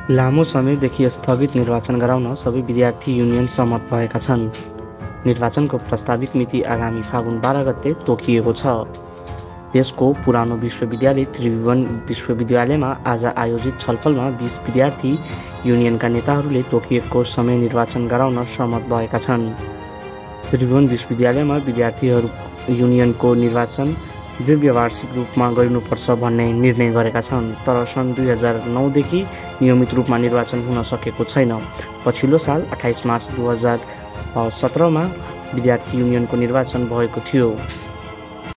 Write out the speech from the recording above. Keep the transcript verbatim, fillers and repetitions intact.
लामो समयदेखि स्थगित निर्वाचन गराउन सबै विद्यार्थी युनियन सहमत भएका छन्। निर्वाचनको प्रस्तावित मिति आगामी फागुन बाह्र गते तोकिएको छ। देशको पुरानो विश्वविद्यालय त्रिभुवन विश्वविद्यालयमा आज आयोजित छलफलमा बीस विद्यार्थी युनियनका नेताहरूले तोकिएको समय निर्वाचन गराउन सहमत भएका छन्। त्रिभुवन विश्वविद्यालयमा विद्यार्थीहरू युनियनको निर्वाचन द्विवार्षिक रूपमा गर्नुपर्छ भन्ने निर्णय गरेका छन्, तर सन् दुई हजार नौदेखि नियमित रूपमा निर्वाचन हुन सकेको छैन। पछिल्लो साल अट्ठाइस मार्च दुई हजार सत्रमा विद्यार्थी युनियनको निर्वाचन भएको थियो।